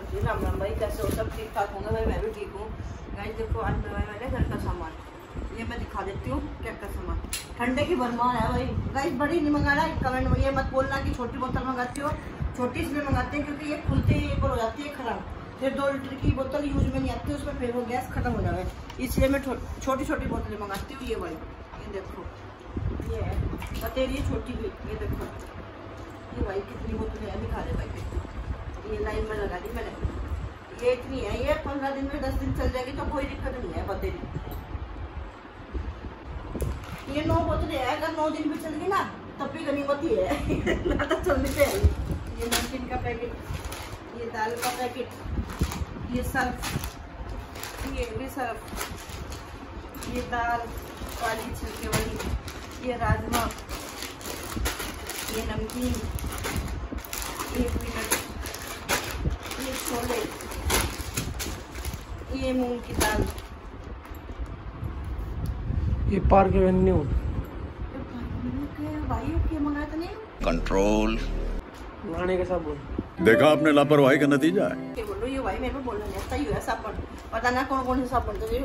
जी राम राम भाई, कैसे हो? सब ठीक ठाक होंगे भाई? मैं भी ठीक हूँ। गाइस देखो, आज मैं मैंने घर का सामान, ये मैं दिखा देती हूँ क्या क्या सामान। ठंडे की भरमार है भाई। गाइस बड़ी नहीं मंगाना, कमेंट में ये मत बोलना कि छोटी बोतल मंगाती हो। छोटी इसलिए मंगाते हैं क्योंकि ये खुलते ही एक बार हो जाती है खराब, फिर 2 लीटर की बोतल यूज में नहीं आती, उसमें फिर वो गैस खत्म हो जाए, इसलिए मैं छोटी छोटी बोतलें मंगाती हूँ। ये भाई ये देखो, ये है बतेरी छोटी भी, ये देखो ये भाई कितनी बोतलें हैं, दिखा दे भाई। ये लाइन में लगा दी मैंने, ये इतनी है, ये 15 दिन में 10 दिन चल जाएगी तो कोई दिक्कत नहीं है बतेरी। ये 9 बोतलें है, अगर 9 दिन भी चल गई ना तब भी गनीमत ही है ना तो चलने पे है। ये नमकीन का पैकेट, ये दाल का पैकेट, ये सर्फ, ये भी सर्फ, ये दाल काली छिलके वाली, ये राजमा, ये नमकीन, ये पीनट, ये छोले, ये मूंग की दाल, ये पार्क एवेन्यू भाई क्या मंगाया था? नहीं कंट्रोल नहाने का साबुन। देखा आपने लापरवाही का नतीजा है। क्या बोलो, ये भाई मेरे को बोलना नहीं सही है साबुन, पता ना कौन कौन से साबुन तो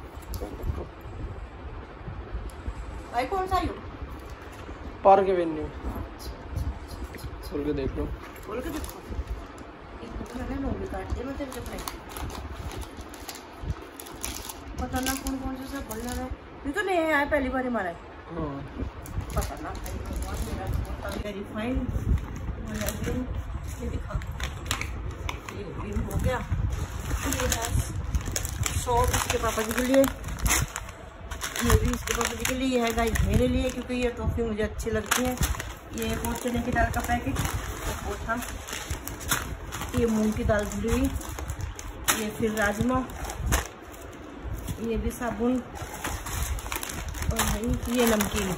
भाई कौन सा? पार्क एवेन्यू खोल के देख लो, बोल के देखो। तो मैंने मूवी काट दिया मैं तेरे से, पता ना कौन कौन से सब बोलना है। ये तो नहीं आया, पहली बार हमारा है। पता ना रिफाइंड ये दिखा, ये ग्रीन हो गया। ये है सॉस इसके पापा जी के लिए, ये भी इसके पापा जी के लिए, ये है गाइस मेरे लिए क्योंकि ये टॉफी मुझे अच्छी लगती है। ये एक और चने की दाल का पैकेट, वो था। ये मूंग की दाल धुली हुई, ये फिर राजमा, ये भी साबुन, और भाई ये नमकीन,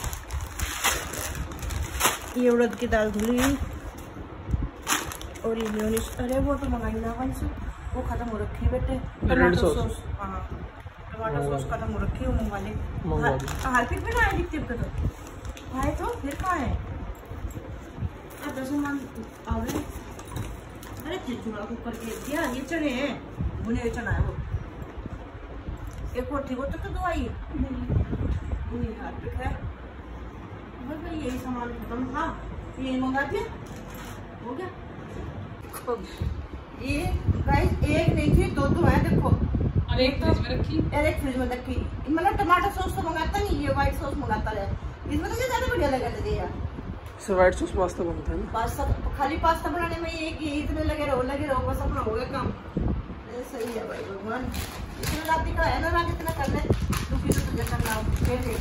ये उड़द की दाल धुली हुई, और ये मेयोनीज। अरे वो तो मंगाई ना भाई से, वो खत्म हो रखी है बेटे। टमाटो सॉस, हाँ टमाटो सॉस खत्म हो रखी है, मंगवा ले। हार्पिक में ना आए दिखते तो आए तो फिर कहाँ है? अब 10 मान आ गए। अरे चूड़ा कुकर के दिया, ये चने हैं, भुने हुए चना है वो। एक और थी वो तो दवाई नहीं, हार्पिक है बस भाई। यही सामान खत्म था, ये मंगा दिया, हो गया। ये गाइस एक नहीं थी, 2 है देखो। और एक फ्रिज में रखी, और एक फ्रिज में रखी। मतलब टमाटर सॉस तो मंगाता नहीं, ये व्हाइट सॉस मंगाता रहे। इसमें तो ज्यादा बढ़िया लगा था यार। इससे व्हाइट सॉस पास्ता बनता है ना। पास्ता खाली पास्ता बनाने में ये इतने लगे रहो बस अपना हो गया काम। सही है भाई, भगवान इतना रात दिखाया ना, रात इतना कर ले दुखी तो तुझे करना हो।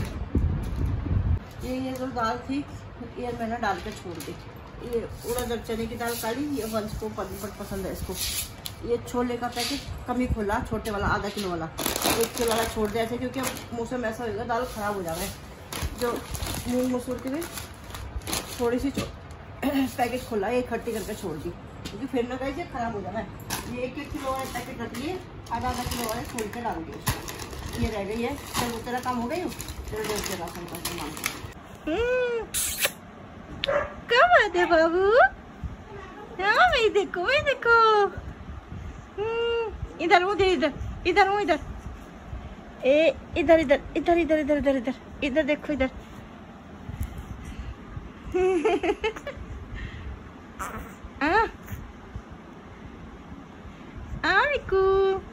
ये जो दाल थी ये मैंने डाल के छोड़ दी। ये उड़द चने की दाल काली, ये वंश को बट पसंद है इसको। ये छोले का पैकेट कमी खोला, छोटे वाला आधा किलो वाला, 1 किलो वाला छोड़ दिया ऐसे क्योंकि अब मौसम ऐसा होगा दाल खराब हो जाए। जो मूंग मसूर की भी थोड़ी सी पैकेट खोला, ये इकट्ठी करके छोड़ दी क्योंकि फिर ना कहीं से खराब हो जाना है। ये 1-1 किलो वाले पैकेट रख लिए, आधा किलो वाले छोड़ के डाल दिए। ये रह गई है, चल वो तेरा काम हो गई हो, तेरा डेढ़ के राशन का सामान। क्या बात है बाबू? हाँ भाई देखो, भाई देखो। इधर मुझे, इधर इधर हूँ, इधर इधर इधर इधर इधर इधर इधर इधर इधर देखो, इधर मिकू।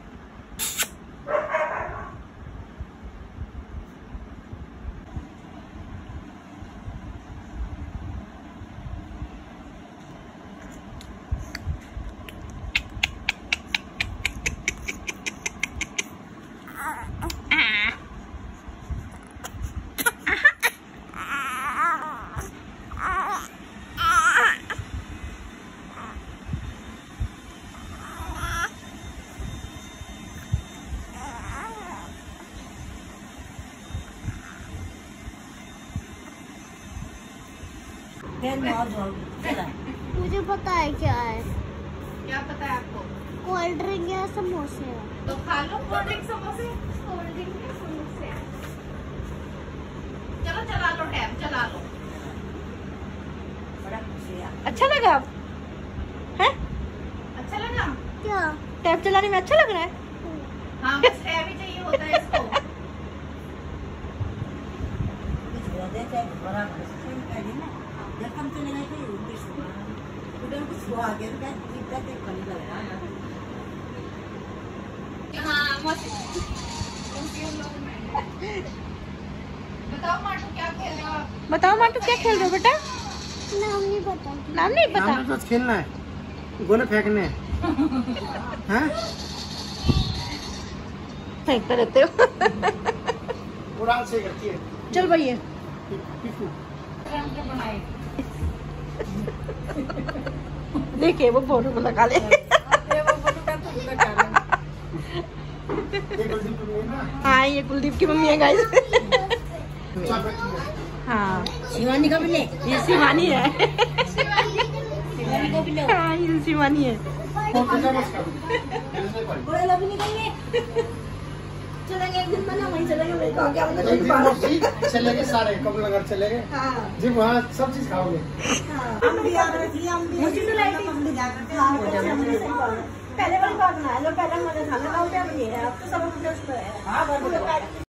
मुझे पता है क्या है। क्या पता है आपको? कोल्ड ड्रिंक या समोसे। तो खा लो कोल्ड ड्रिंक समोसे। कोल्ड ड्रिंक या समोसे, चलो चला लो, टैब चला लो। अच्छा लगा? है अच्छा लगा? क्या? टैब चलाने में अच्छा लग रहा है। हाँ बस टैब ही चाहिए होता है इसको। हाँ मस्त। बताओ माटू क्या खेल रहे हो आप? बताओ माटू क्या खेल रहे हो बेटा? नाम नहीं पता। नाम नहीं पता। नाम बस खेलना है, गोले फेंकने हैं। हैं? फेंकते रहते हो। उड़ान से करती है। चल भैया पिकू। देखिए वो फोटो को लगा ले। ये कुलदीप की है ना? हाँ ये कुलदीप की मम्मी है गाइस। हाँ शिवानी का भी ले, ये शिवानी है। हाँ ये शिवानी है। चलेंगे एक दिन बना वहीं चलेंगे। मेरे को क्या एक दिन मस्जिद चलेंगे सारे, कमला नगर चलेंगे। हाँ जी वहाँ सब चीज खाओगे। मुझे तो लाइट पहले वाली बात ना है, जो पहले हमारे खाना खाओगे अब ये है, अब तो सब कुछ है।